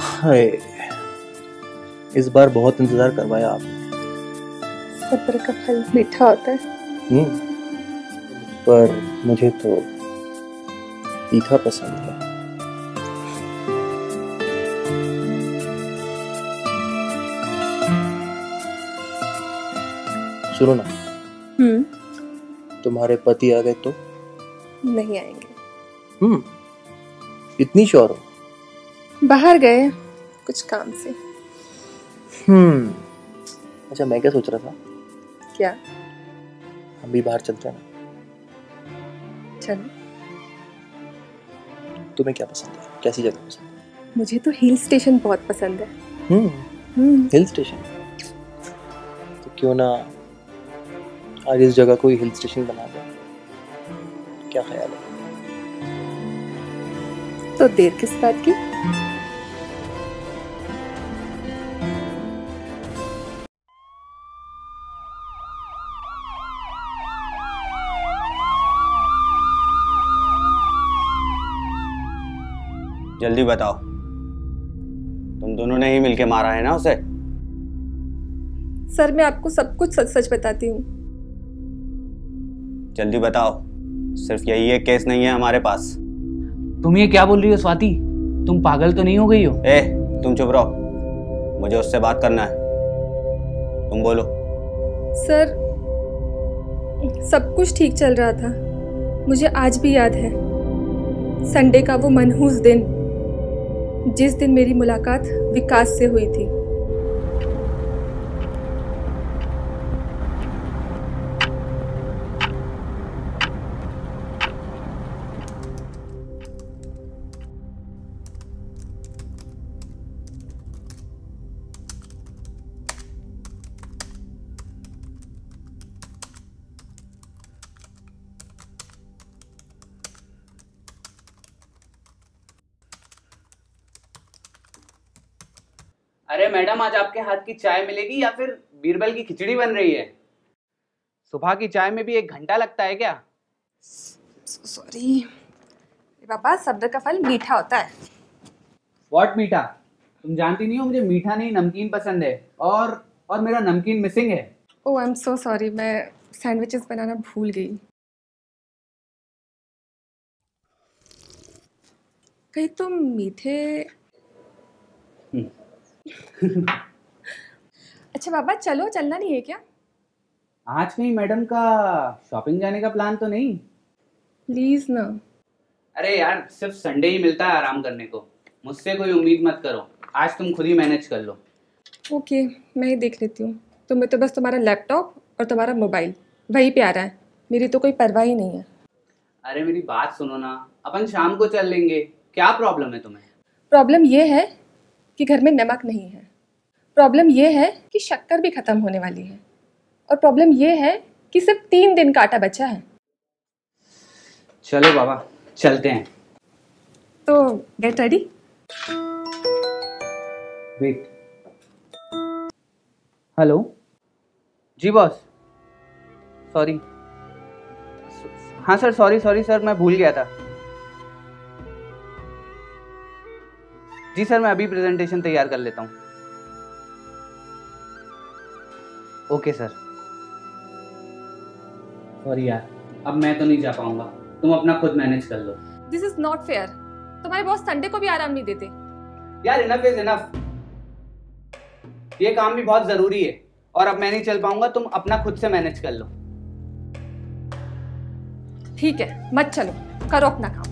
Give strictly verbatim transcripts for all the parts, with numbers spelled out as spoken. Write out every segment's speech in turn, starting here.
हाय, इस बार बहुत इंतजार करवाया आपने। सब्र का फल मीठा होता है। हम्म, पर मुझे तो तीखा पसंद है। सुनो ना, हम्म तुम्हारे पति आ गए तो? नहीं आएंगे। हम्म, इतनी श्योर हो? बाहर गए कुछ काम से। हम्म, अच्छा मैं क्या सोच रहा था, क्या? हम भी बाहर चलते हैं ना। चलो। तुम्हें क्या पसंद है, कैसी जगह पसंद है? मुझे तो हिल स्टेशन बहुत पसंद है। हम्म, हम्म हिल स्टेशन। तो क्यों ना आज इस जगह को ही हिल स्टेशन बना दो, क्या ख्याल है? तो देर किस बात की? जल्दी बताओ, तुम दोनों ने ही मिलके मारा है ना उसे? सर मैं आपको सब कुछ सच सच बताती हूँ। जल्दी बताओ, सिर्फ यही एक केस नहीं है हमारे पास। तुम ये क्या बोल रही हो स्वाति? तुम पागल तो नहीं हो गई हो? ए, तुम चुप रहो, मुझे उससे बात करना है। तुम बोलो। सर सब कुछ ठीक चल रहा था। मुझे आज भी याद है संडे का वो मनहूस दिन, जिस दिन मेरी मुलाकात विकास से हुई थी। अरे मैडम, आज आपके हाथ की चाय मिलेगी या फिर बीरबल की खिचड़ी बन रही है? सुबह की चाय में भी एक घंटा लगता है क्या? सॉरी पापा, सब्र का फल मीठा होता है। व्हाट मीठा? तुम जानती नहीं हो मुझे मीठा नहीं नमकीन पसंद है, और और मेरा नमकीन मिसिंग है। Oh I am so sorry, मैं सैंडविचेस बनाना भूल गई। कहीं तुम मीठे अच्छा बाबा चलो, चलना नहीं है क्या? आज कहीं मैडम का शॉपिंग जाने का प्लान तो नहीं? प्लीज ना। अरे यार, सिर्फ संडे ही मिलता है आराम करने को, मुझसे कोई उम्मीद मत करो। आज तुम खुद ही मैनेज कर लो। ओके मैं ही देख लेती हूँ। तुम्हें तो बस तुम्हारा लैपटॉप और तुम्हारा मोबाइल वही पे आ रहा है, मेरी तो कोई परवाह ही नहीं है। अरे मेरी बात सुनो ना, अपन शाम को चल लेंगे, क्या प्रॉब्लम है तुम्हें? प्रॉब्लम ये है कि घर में नमक नहीं है। प्रॉब्लम ये है कि शक्कर भी ख़त्म होने वाली है। और प्रॉब्लम ये है कि सिर्फ तीन दिन का आटा बचा है। चलो बाबा, चलते हैं। तो गेट रेडी। वेट। हेलो जी बॉस, सॉरी। हाँ सर, सॉरी सॉरी सर, मैं भूल गया था। जी सर, मैं अभी प्रेजेंटेशन तैयार कर लेता हूँ। Okay sir. सॉरी यार, अब मैं तो नहीं जा पाऊंगा, तुम अपना खुद मैनेज कर लो। This is not fair. तुम्हारे बॉस संडे को भी आराम नहीं देते। यार इनफ इज इनफ, ये काम भी बहुत जरूरी है, और अब मैं नहीं चल पाऊंगा, तुम अपना खुद से मैनेज कर लो। ठीक है मत चलो, करो अपना काम।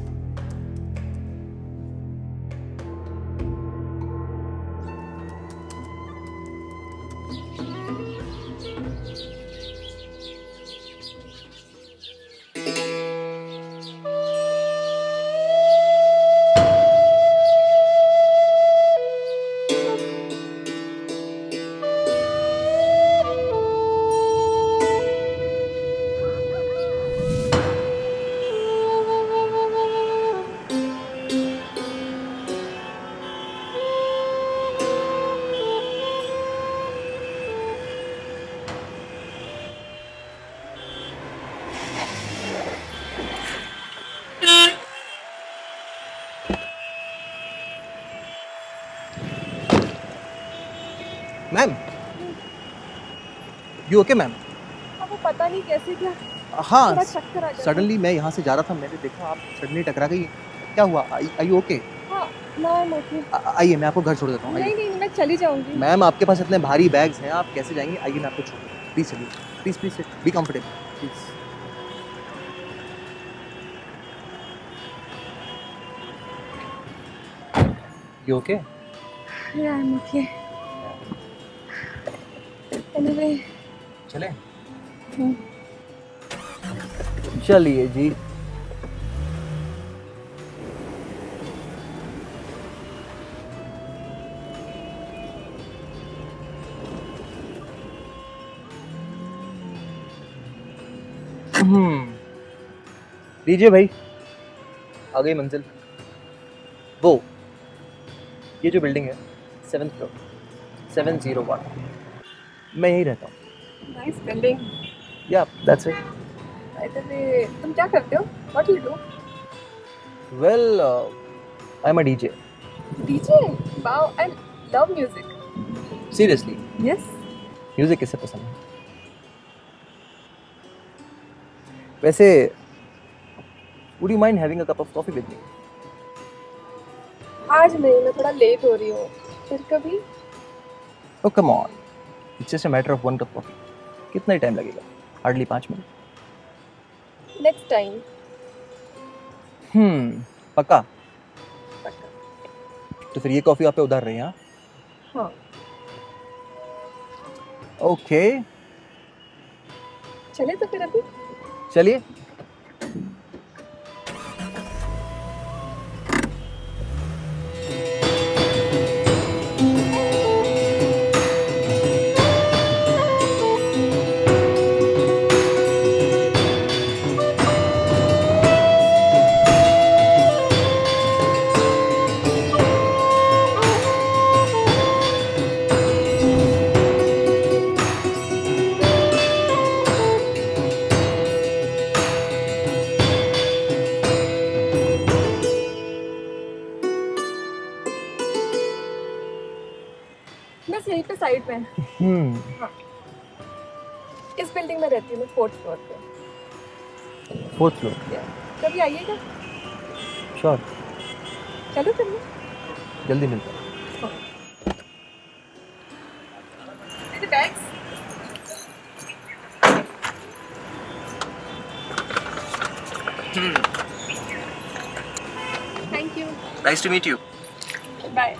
Ma'am, you okay ma'am? अब वो पता नहीं कैसे क्या हाँ, थोड़ा चक्कर आ गया। सडनली मैं यहाँ से जा रहा था, मैंने देखा आप सडनली टकरा गई। क्या हुआ? I you okay? हाँ, ना ओके। आइए, मैं आपको घर छोड़ देता हूँ। नहीं नहीं मैं चली जाऊंगी। मैम, आपके पास इतने भारी बैग्स हैं, आप कैसे जाएंगे? आइए, मैं आपको छोड़ देता हूँ। प्लीज चलिए, please please be comfortable please. You okay? या आई एम ओके। एनीवे चले? चलिए जी। हम्म लीजिए भाई, आ गई मंजिल। वो ये जो बिल्डिंग है, seventh floor, seven zero one, मैं यहीं रहता हूँ। Nice building. Yeah that's it. By the way, तुम क्या करते हो? What you do? Well, I am a DJ. DJ? Wow, I love music. Seriously? Yes. Music किसे पसंद है? वैसे, would you mind having a cup of coffee with me? आज नहीं, मैं थोड़ा लेट हो रही हूँ, फिर कभी। Oh come on, it's just a matter of one cup coffee. कितना ही टाइम लगेगा? हार्डली पाँच मिनट। Next time. हम्म पक्का? पक्का। तो फिर ये कॉफी आप पे उधार रही है? हाँ। ओके, चले तो फिर अभी। चलिए। बस यहीं पे साइड में। हम्म हाँ। इस बिल्डिंग में रहती हूँ मैं, फोर्थ फ्लोर पे। Fourth floor? कभी आइएगा। श्योर। चलो फिर मैं। जल्दी मिलते हैं। Bags. Thank you. Nice to meet you. Bye.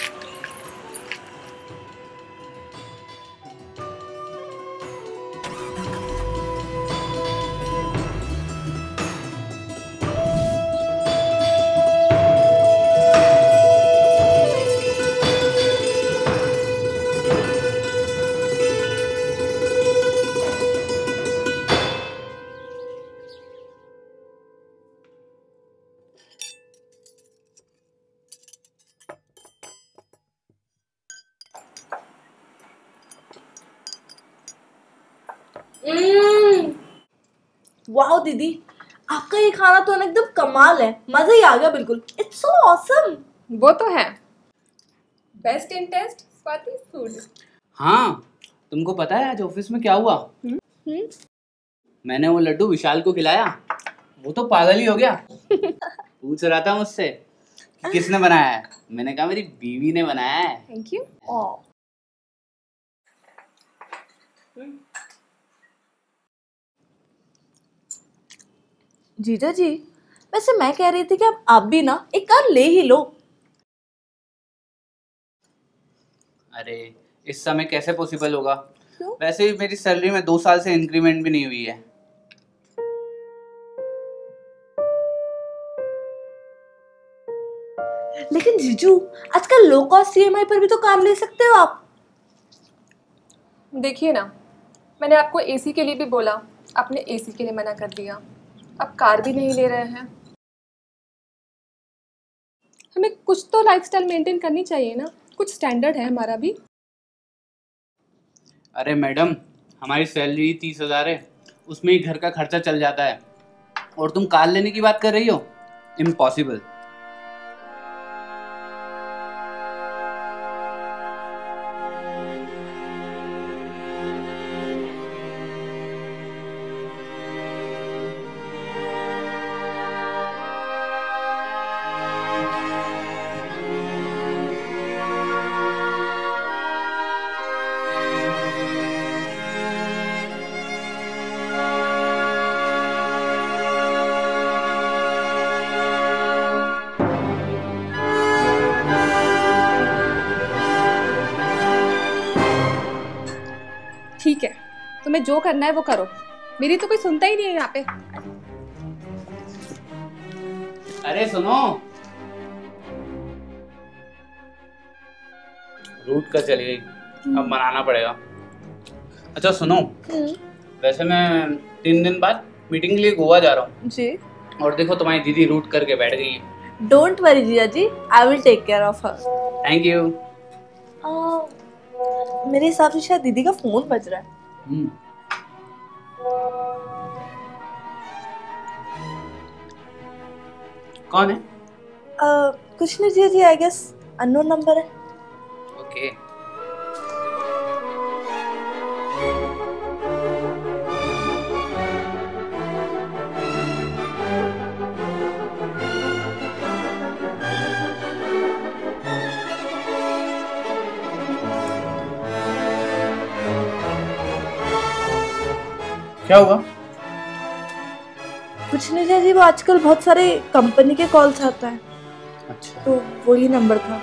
वाह दीदी, आपका ये खाना तो ना एकदम कमाल है, मजा ही आ गया बिल्कुल। It's so awesome. वो तो है, best in taste Swati food. हाँ, तुमको पता है आज ऑफिस में क्या हुआ? हम्म। मैंने वो लड्डू विशाल को खिलाया, वो तो पागल ही हो गया। पूछ रहा था मुझसे कि किसने बनाया है। मैंने कहा मेरी बीवी ने बनाया है। Thank you. जीजा जी, वैसे मैं कह रही थी कि आप आप भी ना एक कार ले ही लो। अरे इस समय कैसे पॉसिबल होगा? क्यों? वैसे भी मेरी सैलरी में दो साल से इंक्रीमेंट भी नहीं हुई है। लेकिन जीजू, आजकल लो कॉस्ट ईएमआई पर भी तो कार ले सकते हो आप। देखिए ना, मैंने आपको एसी के लिए भी बोला, आपने एसी के लिए मना कर दिया, अब कार भी नहीं ले रहे हैं। हमें कुछ तो लाइफस्टाइल मेंटेन करनी चाहिए ना, कुछ स्टैंडर्ड है हमारा भी। अरे मैडम, हमारी सैलरी तीस हजार है, उसमें ही घर का खर्चा चल जाता है, और तुम कार लेने की बात कर रही हो? इम्पॉसिबल। तुम्हें जो करना है वो करो, मेरी तो कोई सुनता ही नहीं है यहाँ पे। अरे सुनो, रूट कर चली गई, अब मनाना पड़ेगा। अच्छा सुनो, वैसे मैं तीन दिन बाद मीटिंग के लिए गोवा जा रहा हूँ जी। और देखो तुम्हारी दीदी रूट करके बैठ गई है। डोंट वरी जीजा जी, I will take care of her. Thank you. मेरे हिसाब से शायद दीदी का फोन बज रहा है। हम्म। कौन है? uh, कुछ नहीं जीजा जी, आई गेस अननोन नंबर है। ओके। क्या हुआ? कुछ नहीं जीजा जी, वो आजकल बहुत सारे कंपनी के कॉल्स आता है, अच्छा। तो वही नंबर था।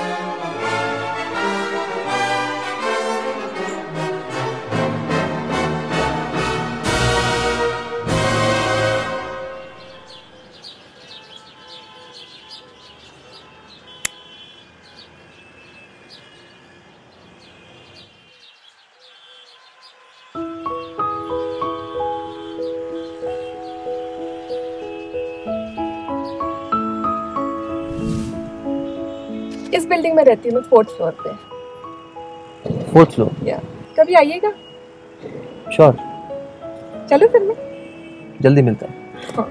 इस बिल्डिंग में रहती हूँ मैं, फोर्थ फ्लोर पे। Fourth floor? या कभी आइएगा। श्योर, चलो फिर मैं जल्दी मिलता है। हाँ।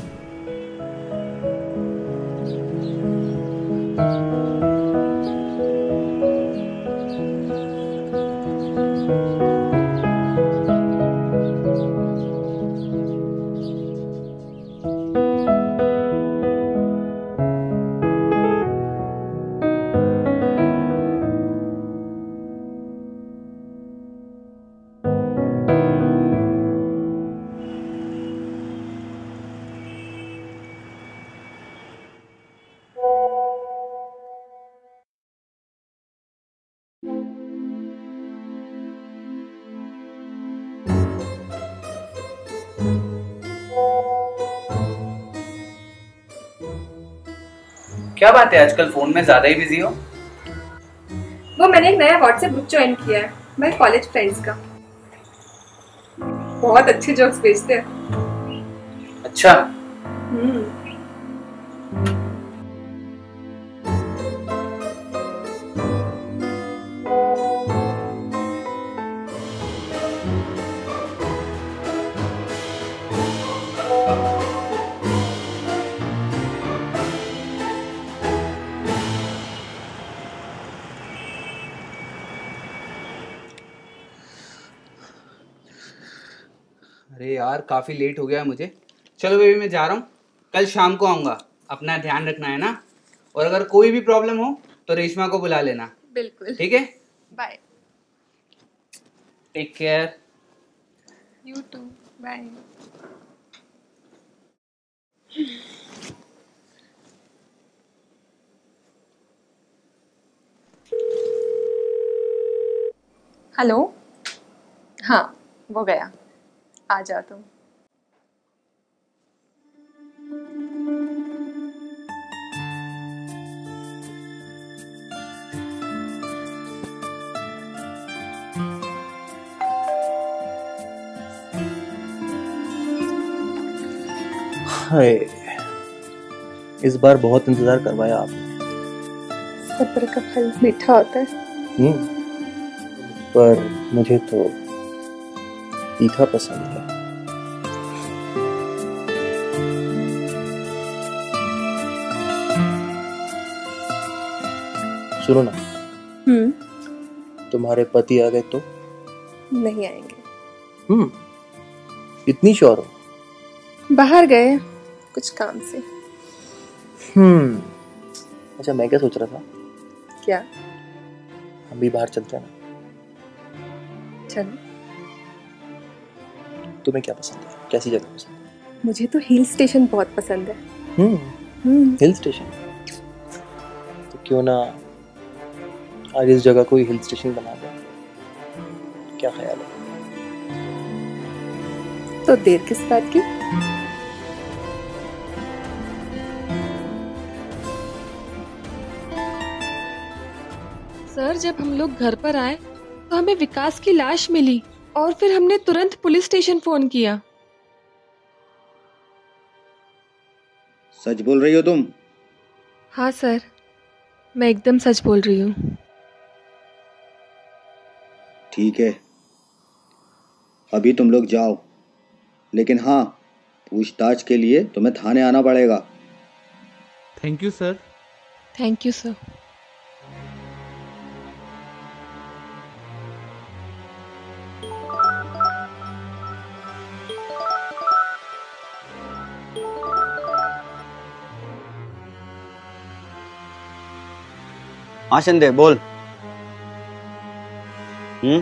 क्या बात है, आजकल फोन में ज्यादा ही बिजी हो? वो मैंने एक नया व्हाट्सएप ग्रुप ज्वाइन किया है, मेरे कॉलेज फ्रेंड्स का। बहुत अच्छे जोक्स भेजते हैं। अच्छा। हम्म। अरे यार काफी लेट हो गया मुझे। चलो बेबी मैं जा रहा हूँ, कल शाम को आऊंगा। अपना ध्यान रखना है ना, और अगर कोई भी प्रॉब्लम हो तो रेशमा को बुला लेना। बिल्कुल। ठीक है, bye. Take care. You too, bye. Hello. हाँ वो गया, आ जाओ तुम। हाय, इस बार बहुत इंतजार करवाया आपने। सब्र का फल मीठा होता है। हम्म, पर मुझे तो तीखा पसंद है। सुनो ना, हम्म। तुम्हारे पति आ गए तो? नहीं आएंगे। हम्म, इतनी श्योर हो? बाहर गए कुछ काम से। हम्म, अच्छा मैं क्या सोच रहा था, क्या? हम भी बाहर चलते हैं ना। चलो। तुम्हें क्या पसंद है, कैसी जगह पसंद है? मुझे तो हिल स्टेशन बहुत पसंद है। हम्म, हम्म। Hill station? तो क्यों ना आज इस जगह को हिल स्टेशन बना दो, क्या ख्याल है? तो देर किस बात की? सर, जब हम लोग घर पर आए तो हमें विकास की लाश मिली और फिर हमने तुरंत पुलिस स्टेशन फोन किया। सच बोल रही हो तुम? हाँ सर, मैं एकदम सच बोल रही हूँ। ठीक है, अभी तुम लोग जाओ, लेकिन हाँ, पूछताछ के लिए तुम्हें थाने आना पड़ेगा। Thank you sir. Thank you sir. हाँ शिंदे बोल। हम्म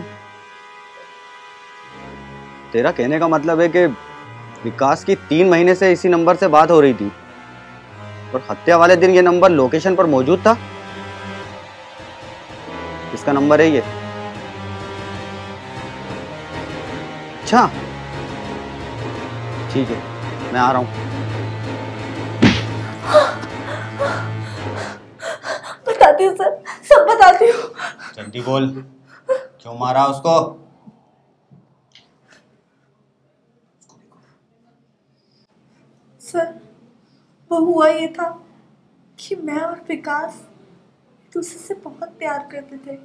तेरा कहने का मतलब है कि विकास की तीन महीने से इसी नंबर से बात हो रही थी और हत्या वाले दिन ये नंबर लोकेशन पर मौजूद था। किसका नंबर है ये? अच्छा ठीक है, मैं आ रहा हूँ। बताती हूँ सर, सब बताती हूँ। जल्दी बोल, क्यों मारा उसको? सर, वो हुआ ये था कि मैं और विकास एक दूसरे से बहुत प्यार करते थे।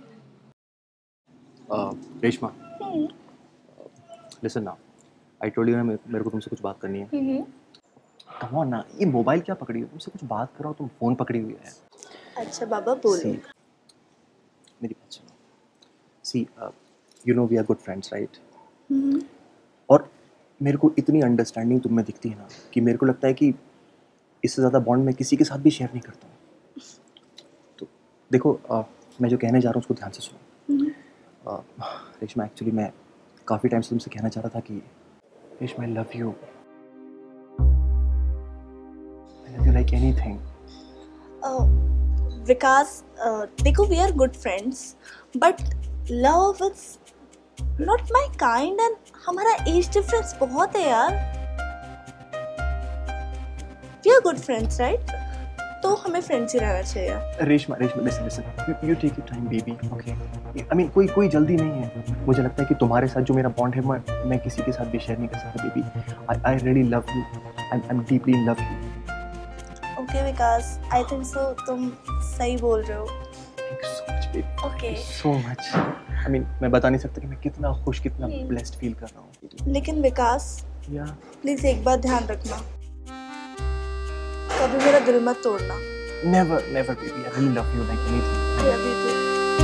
रेशमा, लिसन ना, आई टोल्ड यू ना मेरे को तुमसे कुछ बात करनी है। कम ऑन ना, ये मोबाइल क्या पकड़ी हो? तुमसे कुछ बात कर रहा हो, तुम फोन पकड़ी हुई है। अच्छा बाबा बोलो। मेरी बात सुनो। See, you know we are good friends right? और मेरे को इतनी अंडरस्टैंडिंग तुम में दिखती है ना कि मेरे को लगता है कि इससे ज़्यादा बॉन्ड मैं किसी के साथ भी शेयर नहीं करता हूँ। तो देखो, uh, मैं जो कहने जा रहा हूँ उसको ध्यान से सुनो। uh, रेशमा, एक्चुअली मैं काफ़ी टाइम से तुमसे कहना चाह रहा था कि Reshma, I love you, I love you like anything. Vikas, देखो we are good friends but love is not my kind and हमारा एज डिफरेंस बहुत है यार। We are good friends right? तो हमें फ्रेंड्स ही रहना चाहिए। Reshma, Reshma listen listen, you take your time baby, okay? I mean कोई कोई जल्दी नहीं है। मुझे लगता है कि तुम्हारे साथ जो मेरा बॉन्ड है मैं मैं किसी के साथ भी शेयर नहीं कर सकता baby. I I really love you, I am deeply in love you. Okay Vikas, I think so तुम सही बोल रहे हो। Thank you so much baby, okay so much. I mean मैं बता नहीं सकता कि मैं कितना खुश, कितना ब्लेस्ड फील कर रहा हूँ। लेकिन विकास, या प्लीज एक बात ध्यान रखना, कभी मेरा दिल मत तोड़ना। Never never baby, I really love you like anything. I love you too.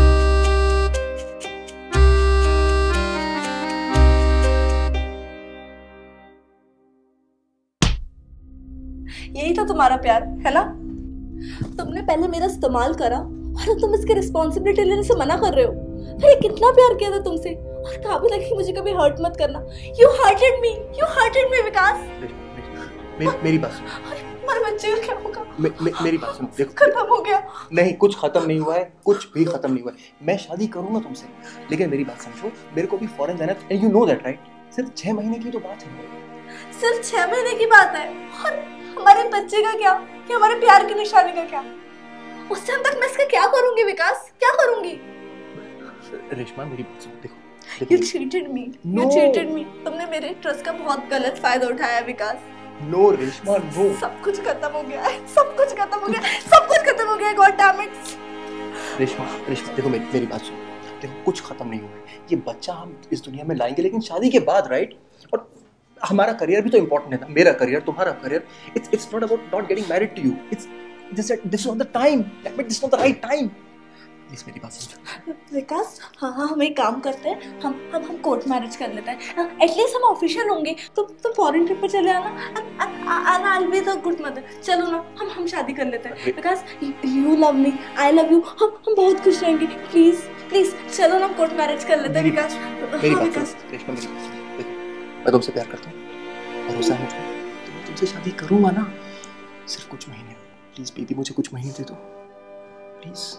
यही तो तुम्हारा प्यार है ना? तुमने पहले मेरा इस्तेमाल करा और तुम इसकी रिस्पॉन्सिबिलिटी लेने से मना कर रहे हो। मैंने कितना प्यार किया था तुमसे और कहा भी लगी मुझे कभी हर्ट मत करना। You hurted me, you hurted me Vikas. मेरी मेरी बात सुनो। हमारे बच्चे का क्या होगा? मे, मे, मेरी बात सुनो, देखो खत्म हो गया। नहीं, कुछ खत्म नहीं हुआ है, कुछ भी खत्म नहीं हुआ है। मैं शादी करूंगा तुमसे, लेकिन मेरी बात समझो, मेरे को भी फॉरेन जाना है, यू नो दैट राइट? सिर्फ छह महीने की तो बात है। सिर्फ छह महीने की बात है और हमारे बच्चे का क्या, कि हमारे प्यार की निशानी का क्या? उस टाइम तक मैं इसका क्या करूंगी विकास, क्या करूंगी? रेशमा मेरी बात सुनो, देखो You cheated me. You No. cheated me. तुमने मेरे ट्रस्ट का बहुत गलत फायदा उठाया विकास। No Reshma, no. सब कुछ खत्म हो गया है, सब कुछ खत्म हो गया, सब कुछ खत्म हो गया। God damn it. Reshma, Reshma देखो मेरी मेरी बात सुनो, देखो कुछ खत्म नहीं हुआ है। ये बच्चा हम इस दुनिया में लाएंगे, लेकिन शादी के बाद राइट? और हमारा करियर भी तो इम्पोर्टेंट है ना, मेरा करियर, तुम्हारा career. It's it's not about not getting married to you, it's this this not the time, but this not the right time. Please मेरी बात समझो विकास। हाँ हाँ, हम एक काम करते हैं, हम हम हम कोर्ट मैरिज कर लेते हैं। एटलीस्ट हम ऑफिशियल होंगे। तुम तुम फॉरेन ट्रिप पे चले आना and I will be the good mother. चलो ना, हम हम शादी कर लेते हैं। Vikas, you love me, I love you, हम हम बहुत खुश रहेंगे। प्लीज प्लीज चलो ना, हम कोर्ट मैरिज कर लेते हैं विकास। मेरी बात सुनो रेशमा, मेरी बात सुनो, देखो मैं तुमसे प्यार करता हूँ, भरोसा है मुझे, तो मैं तुमसे शादी करूंगा ना। सिर्फ कुछ महीने, प्लीज बेबी मुझे कुछ महीने दे दो प्लीज।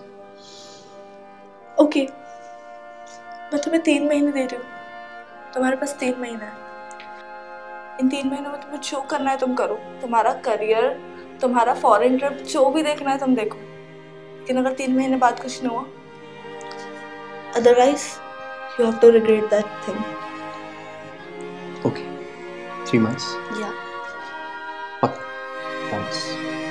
ओके, मैं तुम्हें तीन महीने दे रही हूँ, तुम्हारे पास तीन महीना है। इन तीन महीनों में तुम्हें जो करना है तुम करो, तुम्हारा करियर, तुम्हारा फॉरेन ट्रिप, जो भी देखना है तुम देखो, लेकिन अगर तीन महीने बाद कुछ नहीं हुआ, otherwise you have to regret that thing. Okay, three months. Yeah पक्का। थैंक्स।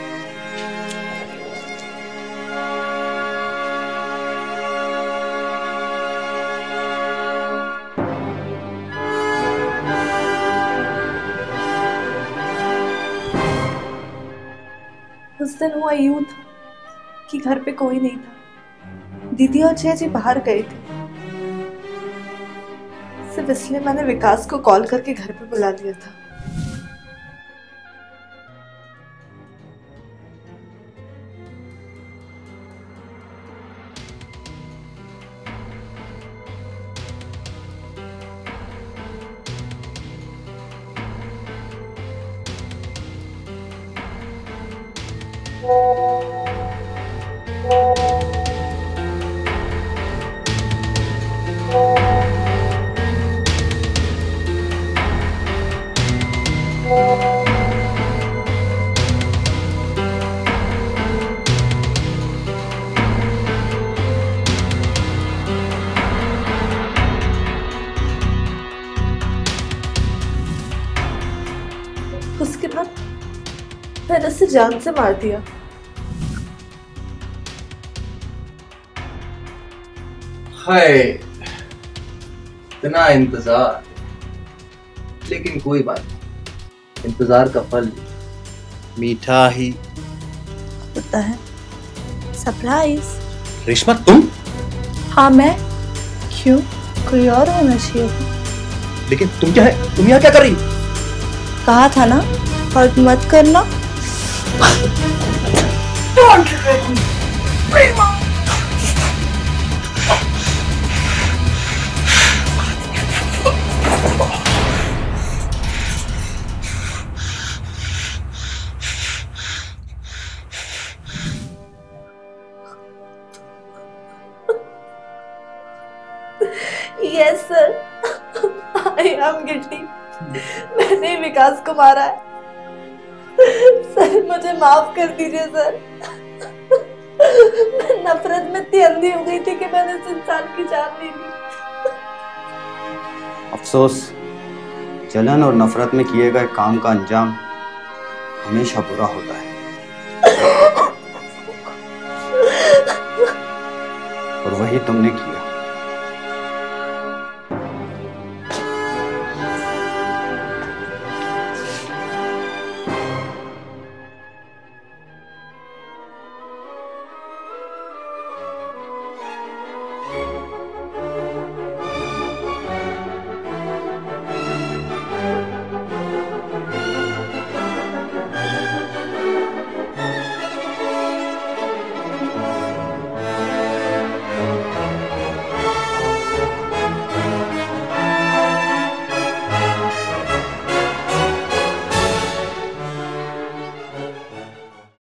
उस दिन हुआ यूं था कि घर पे कोई नहीं था, दीदी और जय जी बाहर गए थे। सिर्फ इसलिए मैंने विकास को कॉल करके घर पे बुला लिया था। उसके बाद मैंने उसे जान से मार दिया। हाय, इतना इंतजार, लेकिन कोई बात नहीं, इंतजार का फल मीठा ही होता है। सरप्राइज। रेशमा तुम? हाँ मैं। क्यों, कोई और होना चाहिए था? लेकिन तुम क्या है, तुम यहाँ क्या कर रही? कहा था ना, हर्ट मत करना। Yes sir, I am guilty. मैंने विकास को मारा है। सर मुझे माफ कर दीजिए सर। मैं नफरत में इतनी अंधी हो गई थी कि मैंने इस इंसान की जान ले ली। अफसोस, जलन और नफरत में किए गए काम का अंजाम हमेशा बुरा होता है, और वही तुमने किया।